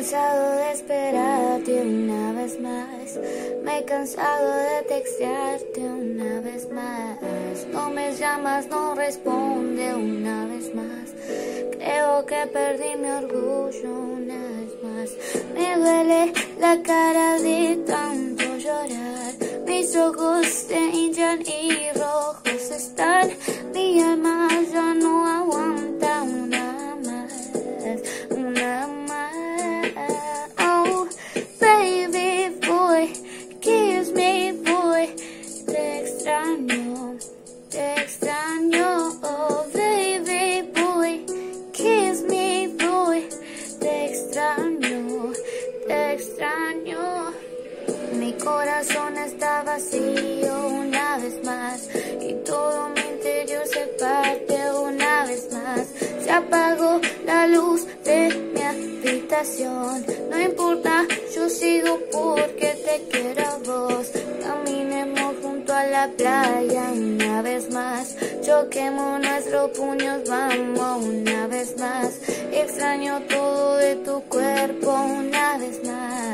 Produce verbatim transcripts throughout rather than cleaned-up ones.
cansado de esperarte una vez más. Me he cansado de textearte una vez más. No me llamas, no responde una vez más. Creo que perdí mi orgullo una vez más. Me duele la cara de tanto llorar. Mis ojos se hinchan y rojos están. Mi alma ya no aguanta una más, una más. Oh, baby boy, kiss me boy. Te extraño, te extraño. Oh, baby boy, kiss me boy. Te extraño, te extraño. Mi corazón está vacío una vez más y todo mi interior se parte una vez más. Se apagó la luz de mi habitación. No importa, yo sigo porque te quiero a vos. Caminemos junto a la playa una vez más. Choquemos nuestros puños, vamos una vez más. Extraño todo de tu cuerpo una vez más.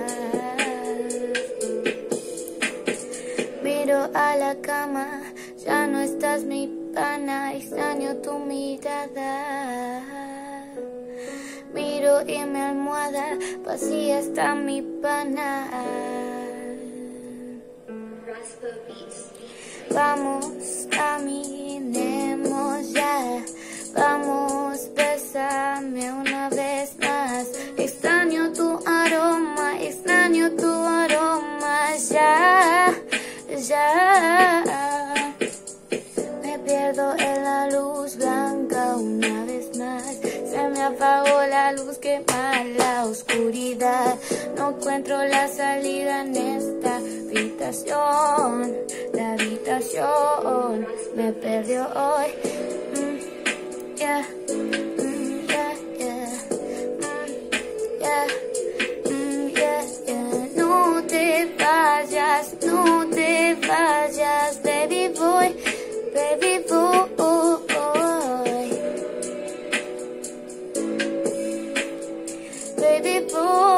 Miro a la cama, ya no estás mi pana, extraño tu mirada. Miro y mi almohada, vacía está mi pana. Vamos, caminemos ya, vamos, bésame una vez más. Extraño tu aroma, extraño tu aroma ya. Ya me pierdo en la luz blanca una vez más. Se me apagó la luz, quema la oscuridad. No encuentro la salida en esta habitación. La habitación me perdió hoy. Mm, yeah. Mm, yeah, yeah. Mm, yeah. Mm, yeah, yeah. No te vayas, no te vayas, baby boy, baby boy. Baby boy.